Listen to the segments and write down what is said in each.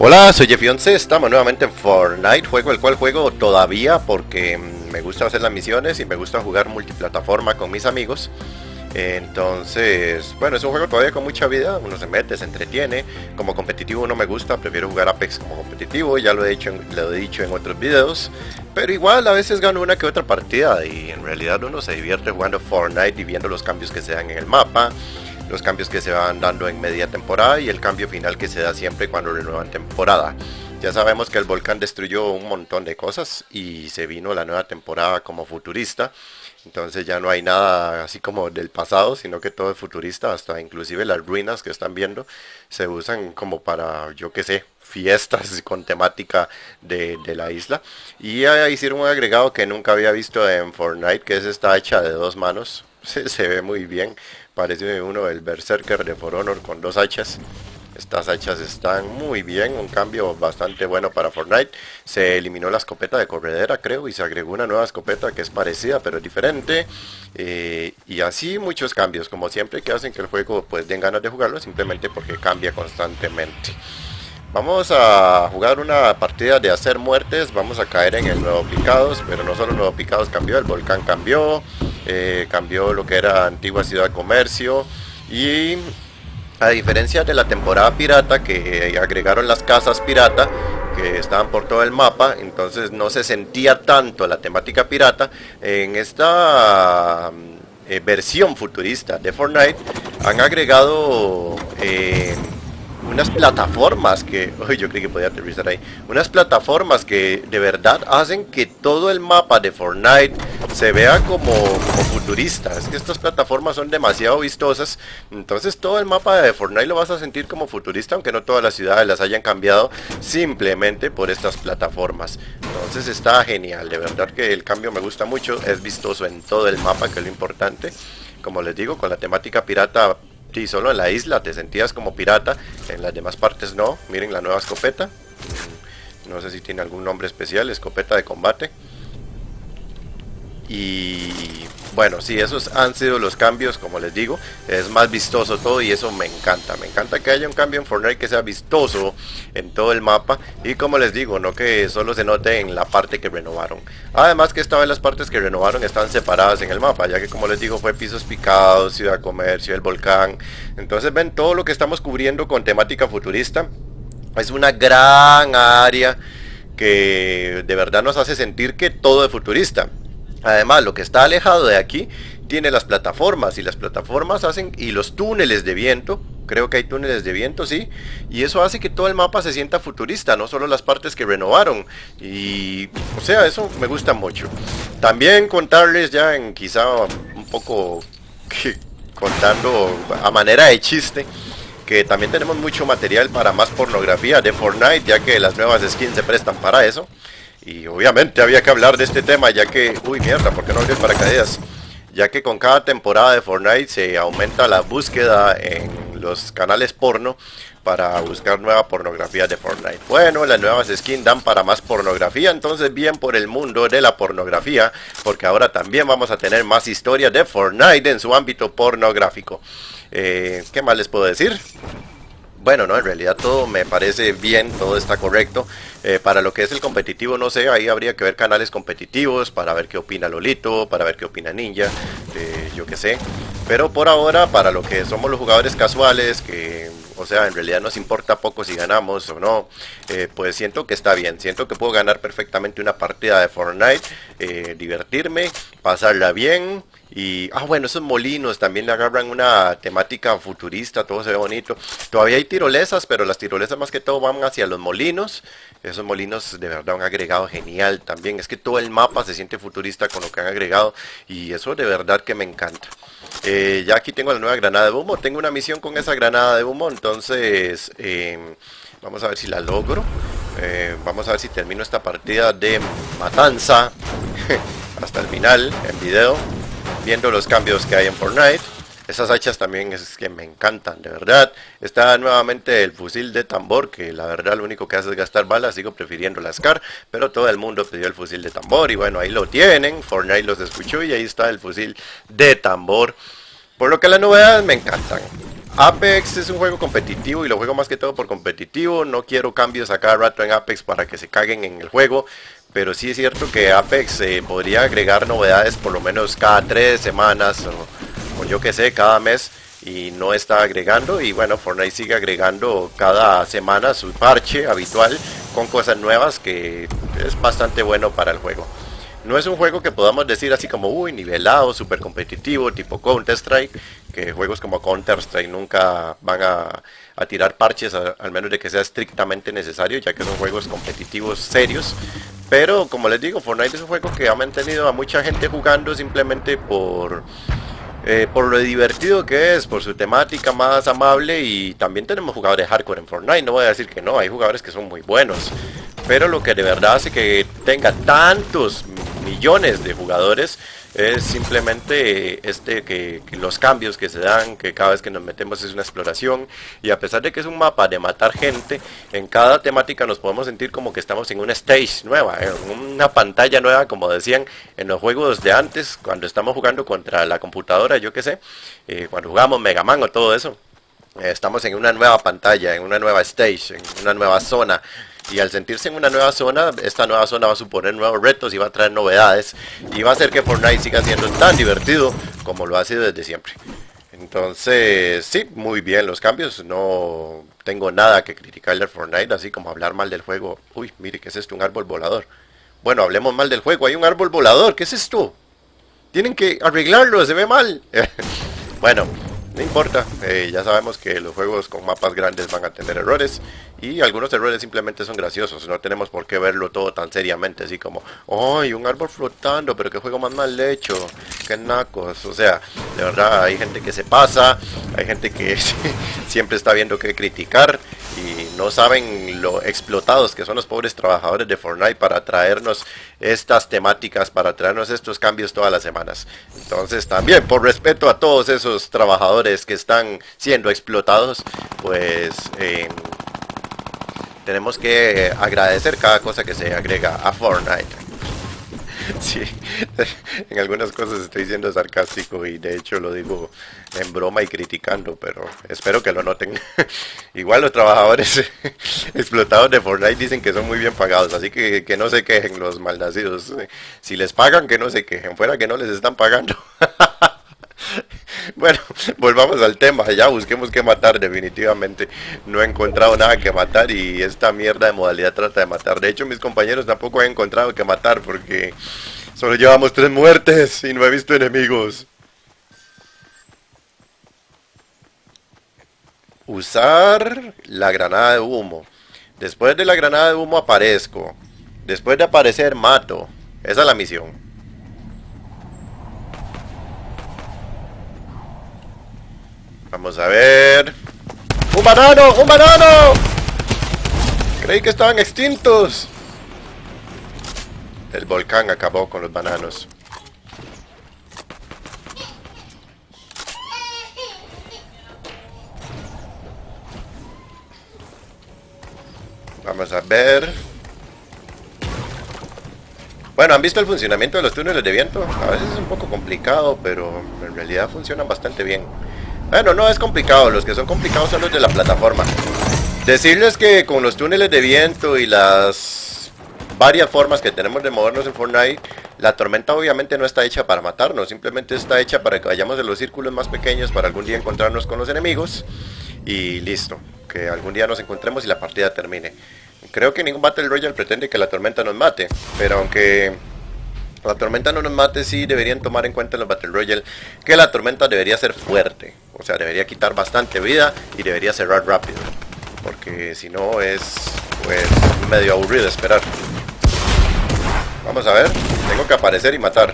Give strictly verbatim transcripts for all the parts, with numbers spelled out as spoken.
Hola, soy Jeffy once, estamos nuevamente en Fortnite, juego el cual juego todavía porque me gusta hacer las misiones y me gusta jugar multiplataforma con mis amigos. Entonces, bueno, es un juego todavía con mucha vida, uno se mete, se entretiene. Como competitivo no me gusta, prefiero jugar Apex como competitivo, ya lo he dicho, lo he dicho en otros videos. Pero igual a veces gano una que otra partida y en realidad uno se divierte jugando Fortnite y viendo los cambios que se dan en el mapa, los cambios que se van dando en media temporada y el cambio final que se da siempre cuando renuevan temporada. Ya sabemos que el volcán destruyó un montón de cosas y se vino la nueva temporada como futurista. Entonces ya no hay nada así como del pasado, sino que todo es futurista, hasta inclusive las ruinas que están viendo se usan como para, yo qué sé, fiestas con temática de, de la isla. Y ya hicieron un agregado que nunca había visto en Fortnite, que es esta hacha de dos manos. Se, se ve muy bien, parece uno del Berserker de For Honor con dos hachas. Estas hachas están muy bien, un cambio bastante bueno para Fortnite. Se eliminó la escopeta de corredera, creo, y se agregó una nueva escopeta que es parecida pero es diferente. Eh, y así muchos cambios, como siempre, que hacen que el juego pues den ganas de jugarlo simplemente porque cambia constantemente. Vamos a jugar una partida de hacer muertes, vamos a caer en el nuevo Picados, pero no solo el nuevo Picados cambió, el volcán cambió, eh, cambió lo que era antigua ciudad de comercio y... a diferencia de la temporada pirata, que agregaron las casas pirata que estaban por todo el mapa, entonces no se sentía tanto la temática pirata. En esta eh, versión futurista de Fortnite han agregado eh, unas plataformas que, uy, yo creí que podía aterrizar ahí, unas plataformas que de verdad hacen que todo el mapa de Fortnite se vea como, como futurista. Es que estas plataformas son demasiado vistosas, entonces todo el mapa de Fortnite lo vas a sentir como futurista, aunque no todas las ciudades las hayan cambiado simplemente por estas plataformas. Entonces está genial, de verdad que el cambio me gusta mucho, es vistoso en todo el mapa, que es lo importante. Como les digo, con la temática pirata, sí, solo en la isla te sentías como pirata, en las demás partes no. Miren la nueva escopeta, no sé si tiene algún nombre especial, escopeta de combate. Y bueno, sí, esos han sido los cambios, como les digo, es más vistoso todo y eso me encanta. Me encanta que haya un cambio en Fortnite que sea vistoso en todo el mapa y, como les digo, no que solo se note en la parte que renovaron. Además que esta vez las partes que renovaron están separadas en el mapa, ya que, como les digo, fue pisos picados, ciudad comercio, el volcán. Entonces ven todo lo que estamos cubriendo con temática futurista. Es una gran área que de verdad nos hace sentir que todo es futurista. Además, lo que está alejado de aquí tiene las plataformas, y las plataformas hacen, y los túneles de viento, creo que hay túneles de viento, sí, y eso hace que todo el mapa se sienta futurista, no solo las partes que renovaron, y o sea, eso me gusta mucho. También contarles ya en quizá un poco que, contando a manera de chiste, que también tenemos mucho material para más pornografía de Fortnite, ya que las nuevas skins se prestan para eso. Y obviamente había que hablar de este tema, ya que... uy, mierda, ¿por qué no abrí el paracaídas? Ya que con cada temporada de Fortnite se aumenta la búsqueda en los canales porno para buscar nueva pornografía de Fortnite. Bueno, las nuevas skins dan para más pornografía, entonces bien por el mundo de la pornografía, porque ahora también vamos a tener más historias de Fortnite en su ámbito pornográfico. Eh, ¿Qué más les puedo decir? Bueno, no, en realidad todo me parece bien, todo está correcto. Eh, para lo que es el competitivo, no sé, ahí habría que ver canales competitivos para ver qué opina Lolito, para ver qué opina Ninja, eh, yo qué sé. Pero por ahora, para lo que somos los jugadores casuales, que, o sea, en realidad nos importa poco si ganamos o no, eh, pues siento que está bien, siento que puedo ganar perfectamente una partida de Fortnite, eh, divertirme, pasarla bien. Y, ah bueno, esos molinos también le agarran una temática futurista, todo se ve bonito. Todavía hay tirolesas, pero las tirolesas más que todo van hacia los molinos. Esos molinos de verdad han agregado genial también. Es que todo el mapa se siente futurista con lo que han agregado y eso de verdad que me encanta. Eh, ya aquí tengo la nueva granada de humo, tengo una misión con esa granada de humo, entonces eh, vamos a ver si la logro. Eh, vamos a ver si termino esta partida de matanza hasta el final en video, viendo los cambios que hay en Fortnite. Esas hachas también es que me encantan, de verdad. Está nuevamente el fusil de tambor, que la verdad lo único que hace es gastar balas. Sigo prefiriendo la SCAR, pero todo el mundo pidió el fusil de tambor. Y bueno, ahí lo tienen, Fortnite los escuchó y ahí está el fusil de tambor. Por lo que las novedades me encantan. Apex es un juego competitivo y lo juego más que todo por competitivo. No quiero cambios a cada rato en Apex para que se caguen en el juego. Pero sí es cierto que Apex eh, podría agregar novedades por lo menos cada tres semanas o, o yo que sé, cada mes. Y no está agregando. Y bueno, Fortnite sigue agregando cada semana su parche habitual con cosas nuevas que es bastante bueno para el juego. No es un juego que podamos decir así como, uy, nivelado, super competitivo, tipo Counter-Strike, que juegos como Counter-Strike nunca van a, a tirar parches, a, al menos de que sea estrictamente necesario, ya que son juegos competitivos serios. Pero, como les digo, Fortnite es un juego que ha mantenido a mucha gente jugando simplemente por... Eh, por lo divertido que es, por su temática más amable. Y también tenemos jugadores hardcore en Fortnite, no voy a decir que no, hay jugadores que son muy buenos, pero lo que de verdad hace que tenga tantos millones de jugadores es simplemente este que, que los cambios que se dan, que cada vez que nos metemos es una exploración. Y a pesar de que es un mapa de matar gente, en cada temática nos podemos sentir como que estamos en una stage nueva, en una pantalla nueva, como decían en los juegos de antes, cuando estamos jugando contra la computadora, yo que sé, eh, cuando jugamos Mega Man o todo eso. Eh, estamos en una nueva pantalla, en una nueva stage, en una nueva zona. Y al sentirse en una nueva zona, esta nueva zona va a suponer nuevos retos y va a traer novedades. Y va a hacer que Fortnite siga siendo tan divertido como lo ha sido desde siempre. Entonces, sí, muy bien los cambios. No tengo nada que criticarle a Fortnite, así como hablar mal del juego. Uy, mire, ¿qué es esto? Un árbol volador. Bueno, hablemos mal del juego. Hay un árbol volador. ¿Qué es esto? Tienen que arreglarlo, se ve mal. Bueno, no importa, eh, ya sabemos que los juegos con mapas grandes van a tener errores y algunos errores simplemente son graciosos, no tenemos por qué verlo todo tan seriamente, así como, ¡ay, un árbol flotando! Pero qué juego más mal hecho, qué nacos. O sea, de verdad hay gente que se pasa, hay gente que siempre está viendo qué criticar y no saben lo explotados que son los pobres trabajadores de Fortnite para traernos estas temáticas, para traernos estos cambios todas las semanas. Entonces también, por respeto a todos esos trabajadores que están siendo explotados, pues eh, tenemos que agradecer cada cosa que se agrega a Fortnite. Sí, en algunas cosas estoy siendo sarcástico y de hecho lo digo en broma y criticando, pero espero que lo noten. Igual los trabajadores explotados de Fortnite dicen que son muy bien pagados, así que que no se quejen los malnacidos. Si les pagan, que no se quejen, fuera que no les están pagando. Bueno, volvamos al tema, ya busquemos qué matar. Definitivamente no he encontrado nada que matar y esta mierda de modalidad trata de matar. De hecho, mis compañeros tampoco han encontrado que matar porque solo llevamos tres muertes y no he visto enemigos. Usar la granada de humo. Después de la granada de humo aparezco. Después de aparecer mato. Esa es la misión. Vamos a ver. ¡Un banano! ¡Un banano! Creí que estaban extintos. El volcán acabó con los bananos. Vamos a ver. Bueno, ¿han visto el funcionamiento de los túneles de viento? A veces es un poco complicado, pero en realidad funcionan bastante bien. Bueno, no es complicado, los que son complicados son los de la plataforma. Decirles que con los túneles de viento y las varias formas que tenemos de movernos en Fortnite, la tormenta obviamente no está hecha para matarnos, simplemente está hecha para que vayamos en los círculos más pequeños para algún día encontrarnos con los enemigos y listo, que algún día nos encontremos y la partida termine. Creo que ningún Battle Royale pretende que la tormenta nos mate, pero aunque la tormenta no nos mate, sí deberían tomar en cuenta en los Battle Royale que la tormenta debería ser fuerte, o sea, debería quitar bastante vida y debería cerrar rápido, porque si no es pues medio aburrido esperar. Vamos a ver, tengo que aparecer y matar.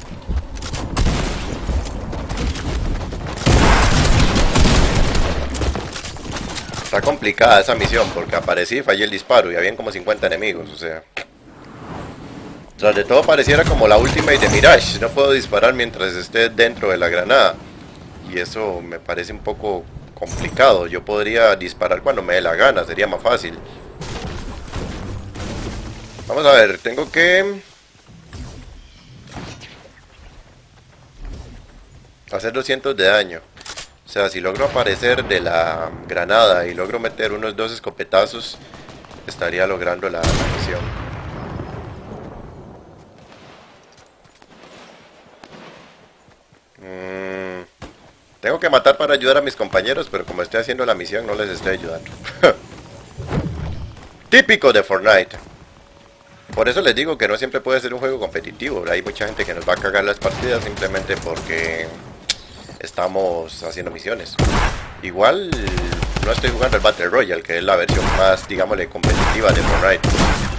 Está complicada esa misión porque aparecí y fallé el disparo y habían como cincuenta enemigos, o sea. Tras de todo pareciera como la Ultimate de Mirage, no puedo disparar mientras esté dentro de la granada. Y eso me parece un poco complicado, yo podría disparar cuando me dé la gana, sería más fácil. Vamos a ver, tengo que hacer doscientos de daño. O sea, si logro aparecer de la granada y logro meter unos dos escopetazos, estaría logrando la, la misión. Mm, tengo que matar para ayudar a mis compañeros, pero como estoy haciendo la misión no les estoy ayudando. Típico de Fortnite. Por eso les digo que no siempre puede ser un juego competitivo. Hay mucha gente que nos va a cagar las partidas simplemente porque estamos haciendo misiones. Igual no estoy jugando el Battle Royale, que es la versión más, digámosle, competitiva de Fortnite.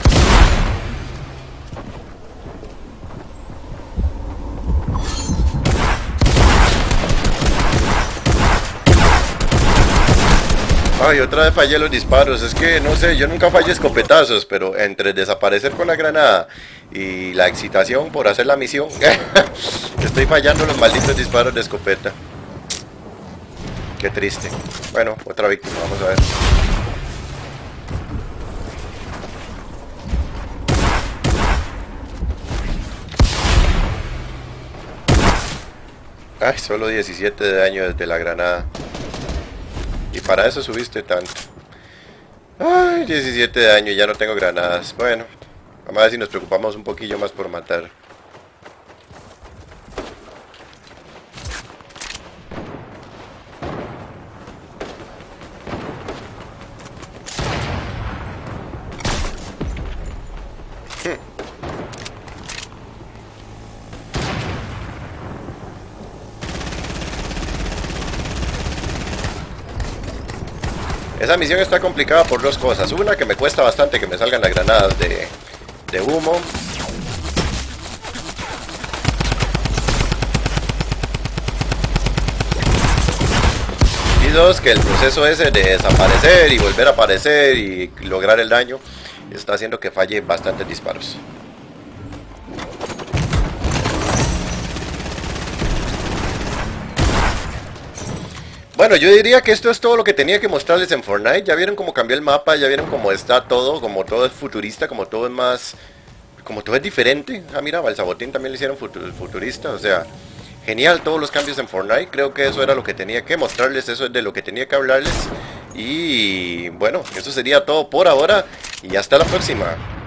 Ay, otra vez fallé los disparos. Es que no sé, yo nunca fallé escopetazos, pero entre desaparecer con la granada y la excitación por hacer la misión, estoy fallando los malditos disparos de escopeta. Qué triste. Bueno, otra víctima, vamos a ver. Ay, solo diecisiete de daño desde la granada. Y para eso subiste tanto. Ay, diecisiete de daño, ya no tengo granadas. Bueno, vamos a ver si nos preocupamos un poquillo más por matar. Esa misión está complicada por dos cosas. Una, que me cuesta bastante que me salgan las granadas de, de humo. Y dos, que el proceso ese de desaparecer y volver a aparecer y lograr el daño está haciendo que falle bastantes disparos. Bueno, yo diría que esto es todo lo que tenía que mostrarles en Fortnite. Ya vieron cómo cambió el mapa, ya vieron cómo está todo, como todo es futurista, como todo es más... como todo es diferente. Ah, mira, al Sabotín también le hicieron futurista, o sea... genial todos los cambios en Fortnite. Creo que eso era lo que tenía que mostrarles, eso es de lo que tenía que hablarles. Y bueno, eso sería todo por ahora y hasta la próxima.